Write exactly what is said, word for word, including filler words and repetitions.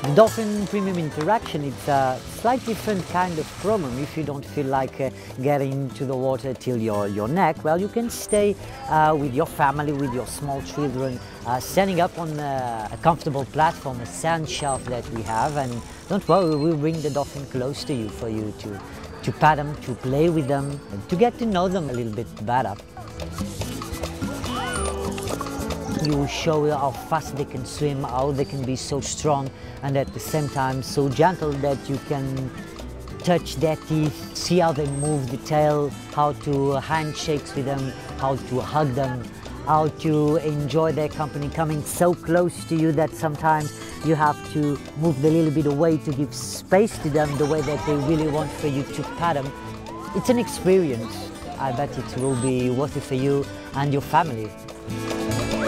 The Dolphin Premium Interaction, it's a slightly different kind of program. If you don't feel like uh, getting into the water till your, your neck, well, you can stay uh, with your family, with your small children, uh, standing up on a, a comfortable platform, a sand shelf that we have, and don't worry, we'll bring the dolphin close to you for you to, to pat them, to play with them, and to get to know them a little bit better. You show how fast they can swim, how they can be so strong and at the same time so gentle that you can touch their teeth, see how they move the tail, how to handshakes with them, how to hug them, how to enjoy their company, coming so close to you that sometimes you have to move a little bit away to give space to them the way that they really want for you to pat them. It's an experience. I bet it will be worth it for you and your family.